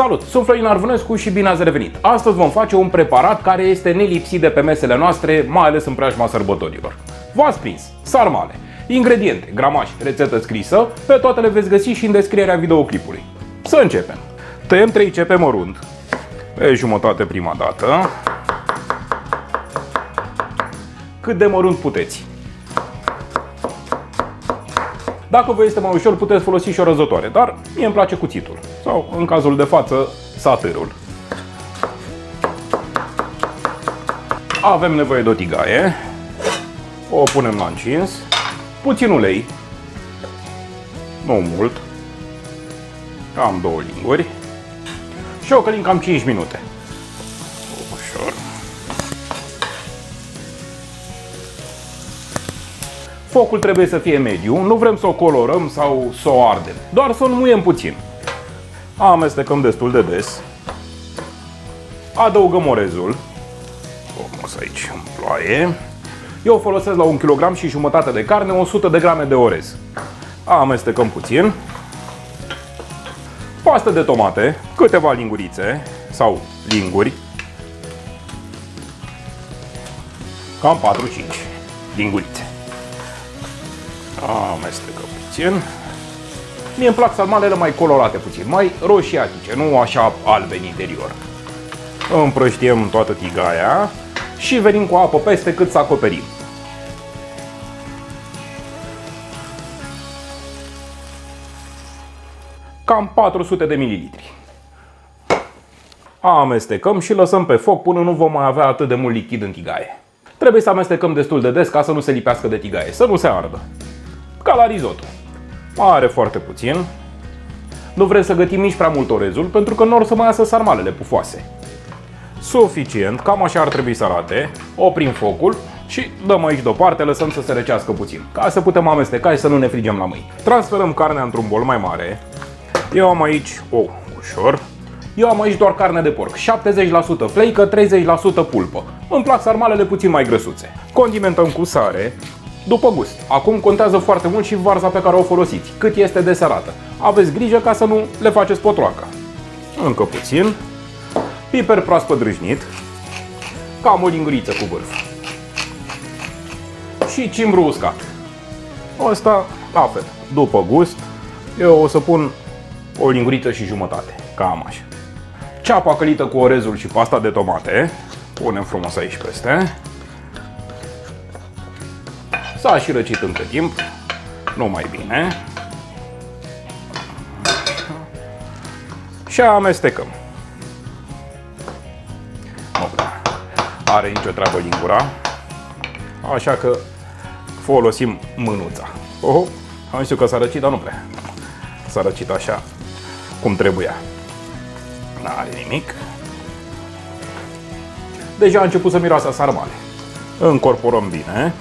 Salut, sunt Florin Arvânescu și bine ați revenit! Astăzi vom face un preparat care este nelipsit de pe mesele noastre, mai ales în preajma sărbătorilor. V-ați prins, sarmale. Ingrediente, gramaj, rețetă scrisă, pe toate le veți găsi și în descrierea videoclipului. Să începem! Tăiem 3 cepe mărunt, pe jumătate prima dată, cât de mărunt puteți. Dacă vă este mai ușor, puteți folosi și o răzătoare, dar mie îmi place cuțitul. Sau, în cazul de față, satârul. Avem nevoie de o tigaie. O punem la încins. Puțin ulei. Nu mult. Cam 2 linguri. Și o călim cam 5 minute. Ușor. Focul trebuie să fie mediu, nu vrem să o colorăm sau să o ardem, doar să o înmuiem puțin. Amestecăm destul de des. Adăugăm orezul. Frumos aici, în ploaie. Eu folosesc la 1,5 kg de carne 100 de grame de orez. Amestecăm puțin. Pastă de tomate, câteva lingurițe sau linguri. Cam 4-5 lingurițe. Amestecăm puțin. Mie îmi plac sarmalele mai colorate puțin, mai roșiatice, nu așa albe în interior. Împrăștiem toată tigaia și venim cu apă peste cât să acoperim. Cam 400 de mililitri. Amestecăm și lăsăm pe foc până nu vom mai avea atât de mult lichid în tigaie. Trebuie să amestecăm destul de des ca să nu se lipească de tigaie, să nu se ardă. Ca la risotto. Are foarte puțin. Nu vrem să gătim nici prea mult orezul, pentru că nu or să mai iasă sarmalele pufoase. Suficient, cam așa ar trebui să arate. Oprim focul și dăm aici deoparte, lăsăm să se răcească puțin, ca să putem amesteca și să nu ne frigem la mâini. Transferăm carnea într-un bol mai mare. Eu am aici, ușor. Eu am aici doar carne de porc, 70% fleică, 30% pulpă. Îmi plac sarmalele puțin mai grăsuțe. Condimentăm cu sare, după gust. Acum contează foarte mult și varza pe care o folosiți, cât este de sărată. Aveți grijă ca să nu le faceți potroacă. Încă puțin. Piper proaspăt râșnit, cam o linguriță cu vârf. Și cimbru uscat. Asta, la fel, după gust. Eu o să pun o linguriță și jumătate, cam așa. Ceapa călită cu orezul și pasta de tomate. Punem frumos aici peste. S-a și răcit între timp, nu mai bine. Și amestecăm. Nu prea are nicio treabă lingura, așa că folosim mânuța. Am zis că s-a răcit, dar nu prea. S-a răcit așa cum trebuia. N-are nimic. Deja a început să miroase sarmale. Încorporăm bine.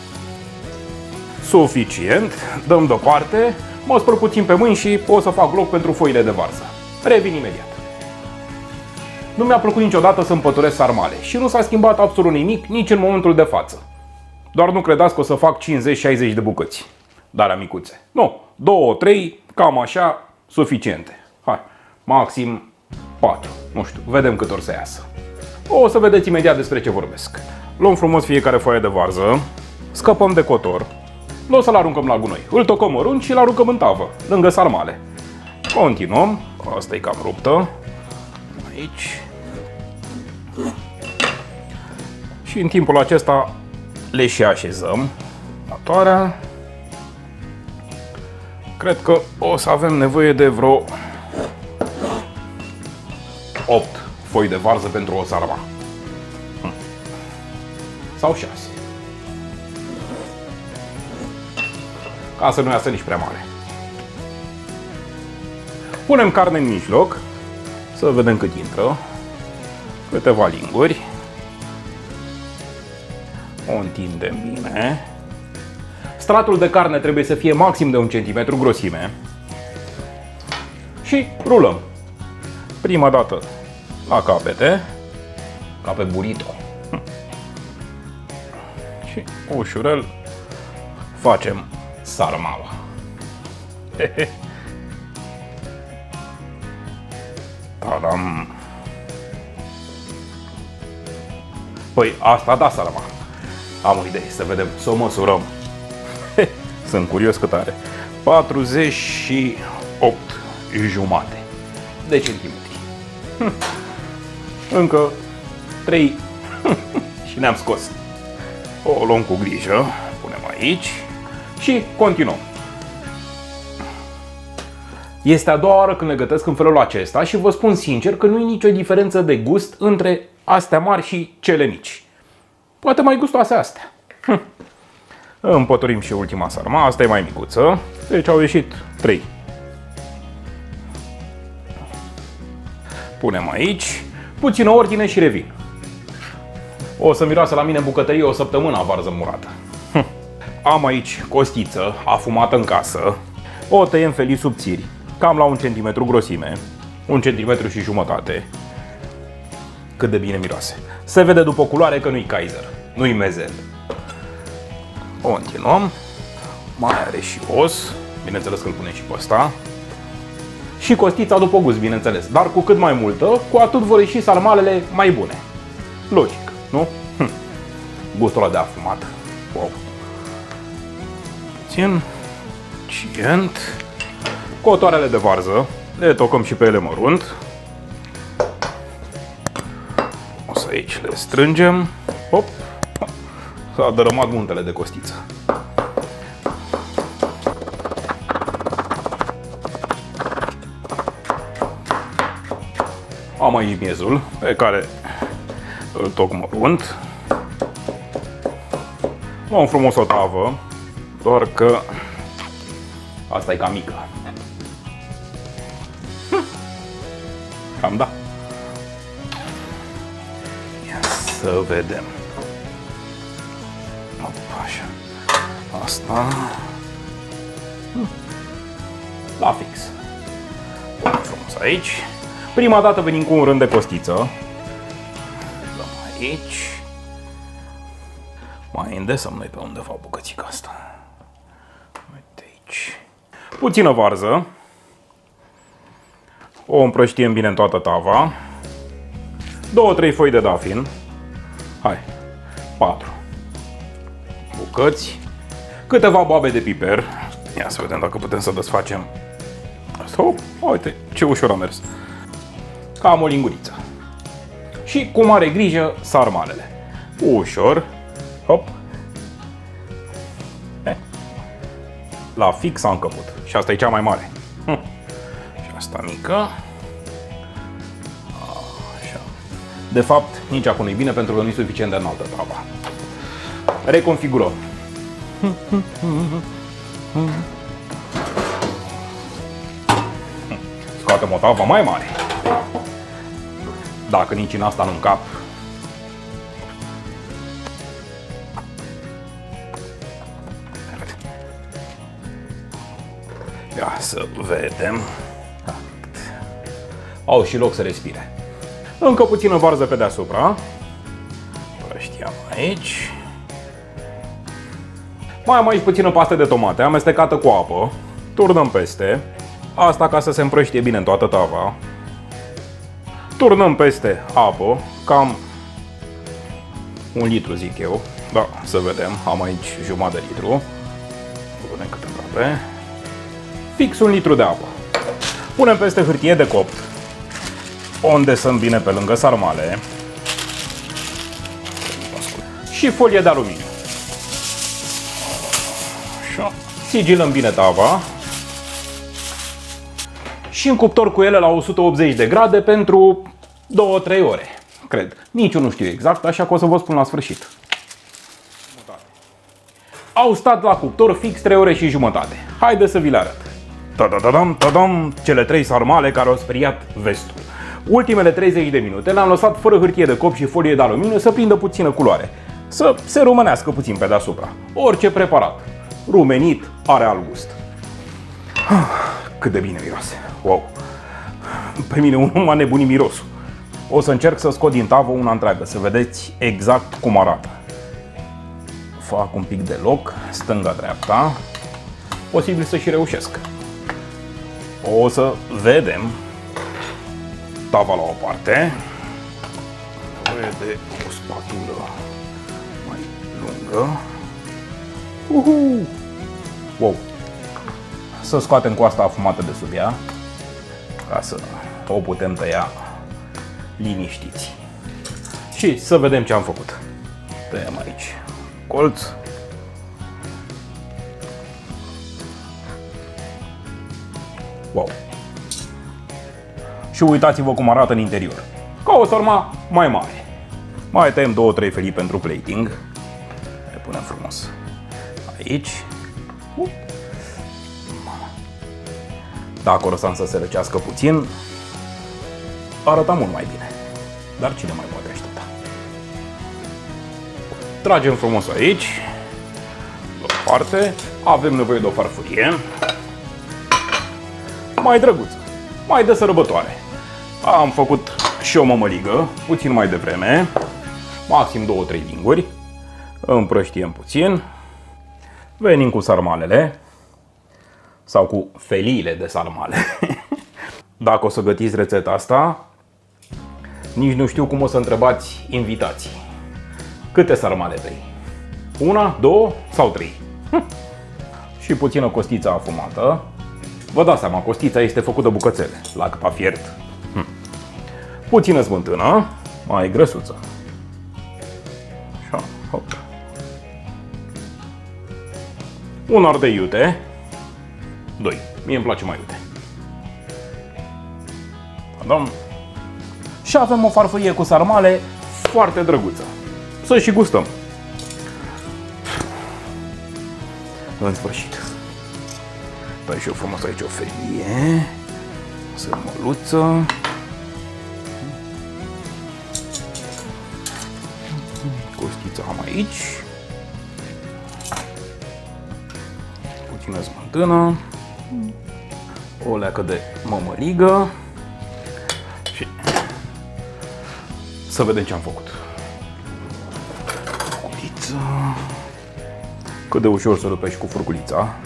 Suficient, dăm deoparte, mă spăl puțin pe mâini și o să fac loc pentru foile de varză. Revin imediat. Nu mi-a plăcut niciodată să împăturesc sarmale și nu s-a schimbat absolut nimic nici în momentul de față. Doar nu credați că o să fac 50-60 de bucăți, dar amicuțe. Nu, 2-3, cam așa, suficiente. Hai, maxim 4, nu știu, vedem cât or să iasă. O să vedeți imediat despre ce vorbesc. Luăm frumos fiecare foaie de varză, scăpăm de cotor. Nu o să-l aruncăm la gunoi. Îl tocăm mărunt și îl aruncăm în tavă, lângă sarmale. Continuăm. Asta e cam ruptă. Aici. Și în timpul acesta le și așezăm. Atoarea. Cred că o să avem nevoie de vreo 8 foi de varză pentru o sarma. Sau 6. Ca să nu iasă nici prea mare. Punem carne în mijloc, să vedem cât intră. Câteva linguri. O întindem bine. Stratul de carne trebuie să fie maxim de 1 cm grosime. Și rulăm. Prima dată la capete, ca pe burrito. Și ușurel facem sarmala. Ta-dam! Păi, asta da, Salama. Am o idee, să vedem, să o măsurăm. Sunt curios cât are. 48 jumate de centimetri. Încă 3 și ne-am scos. O luăm cu grijă, punem aici și continuăm. Este a doua oară când le gătesc în felul acesta și vă spun sincer că nu e nicio diferență de gust între astea mari și cele mici. Poate mai gustoase astea. Împăturim și ultima sarma, asta e mai micuță, deci au ieșit 3. Punem aici, puțină ordine și revin. O să miroasă la mine în bucătărie o săptămână varză murată. Am aici costiță afumată în casă, o tăiem felii subțiri, cam la 1 cm grosime, 1 cm și jumătate. Cât de bine miroase. Se vede după culoare că nu-i Kaiser, nu-i mezel. Continuăm. Mai are și os, bineînțeles că îl punem și pe ăsta. Și costița după gust, bineînțeles. Dar cu cât mai multă, cu atât vor ieși sarmalele mai bune. Logic, nu? Gustul ăla de afumat. Wow. Puțin. Cient. Cotoarele de varză. Le tocăm și pe ele mărunt. O să aici le strângem. Hop. S-a dărâmat muntele de costiță. Am aici miezul pe care îl toc mărunt. Luăm frumos o tavă, doar că asta e cam mică. Cam da. Ia să vedem. Așa. Asta. La fix. Punem frumos aici. Prima dată venim cu un rând de costiță. Dăm aici. Mai îndesăm noi pe undeva bucățica asta. Uite aici. Puțină varză. O împrăștiem bine în toată tava. 2-3 foi de dafin. Hai. 4 bucăți. Câteva boabe de piper. Ia să vedem dacă putem să desfacem. Hop, uite ce ușor a mers. Cam o linguriță. Și cu mare grijă sarmalele. Ușor. Hop. La fix am încăput. Și asta e cea mai mare. Și asta mică. Așa. De fapt, nici acum nu-i bine pentru că nu e suficient de înaltă tava. Reconfigurăm. Scoatem o tavă mai mare. Dacă nici în asta nu încap. Ia să vedem. Au și loc să respire. Încă puțină varză pe deasupra. Prăștiam aici. Mai am aici puțină pastă de tomate amestecată cu apă. Turnăm peste. Asta ca să se împrăștie bine în toată tava. Turnăm peste apă, cam 1 litru zic eu. Da, să vedem, am aici jumătate de litru. Punem cât aproape. Fix 1 litru de apă. Punem peste hârtie de copt. O îndesăm bine pe lângă sarmale. Și folie de aluminiu. Așa. Sigilăm bine tava. Și în cuptor cu ele la 180 de grade pentru 2-3 ore, cred. Nici eu nu știu exact, așa că o să vă spun la sfârșit. Au stat la cuptor fix 3 ore și jumătate. Haideți să vi le arăt. Ta-da-da-dam, ta-dam, cele 3 sarmale care au speriat vestul. Ultimele 30 de minute le-am lăsat fără hârtie de copt și folie de aluminiu să prindă puțină culoare. Să se rumânească puțin pe deasupra. Orice preparat rumenit are alt gust. Cât de bine miroase. Wow. Pe mine unul m-a nebunit mirosul. O să încerc să scot din tavă una întreagă, să vedeți exact cum arată. Fac un pic de loc, stânga-dreapta. Posibil să și reușesc. O să vedem. tava la o parte. Nevoie de o spatulă mai lungă. Wow! Să scoatem coasta afumată de sub ea, ca să o putem tăia liniștiți. Și să vedem ce am făcut. Tăiem aici colț. Wow! Și uitați-vă cum arată în interior. Ca o sarma mai mare. Mai tăiem 2-3 felii pentru plating. Le punem frumos aici. Dacă o lăsam să se răcească puțin, arăta mult mai bine. Dar cine mai poate aștepta? Tragem frumos aici. De o parte. Avem nevoie de o farfurie mai drăguță, mai de sărbătoare. Am făcut și o mămăligă, puțin mai devreme, maxim 2-3 linguri. Împrăștiem puțin. Venim cu sarmalele sau cu feliile de sarmale. Dacă o să gătiți rețeta asta, nici nu știu cum o să întrebați invitații. Câte sarmale vrei? 1, 2 sau 3? Și puțină costiță afumată. Vă dați seama, costița este făcută bucățele, la căpa fiert. Puțină smântână, mai grăsuță. Așa, hop. Un ardei iute. 2. Mie îmi place mai iute. Adăm. Și avem o farfurie cu sarmale foarte drăguță. Să și gustăm. În sfârșit. Dai și eu frumos aici o felie. Sărmăluță. Costița am aici. Puțină smântână. O leacă de mămăligă. Și să vedem ce am făcut. Furculiță. Cât de ușor să lupești cu furculița.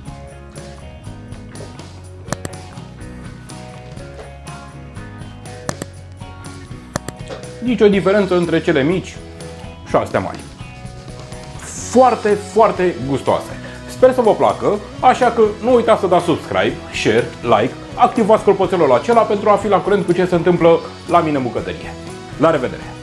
Nici o diferență între cele mici și astea mari. Foarte, foarte gustoase. Sper să vă placă, așa că nu uitați să dați subscribe, share, like, activați clopoțelul acela pentru a fi la curent cu ce se întâmplă la mine în bucătărie. La revedere!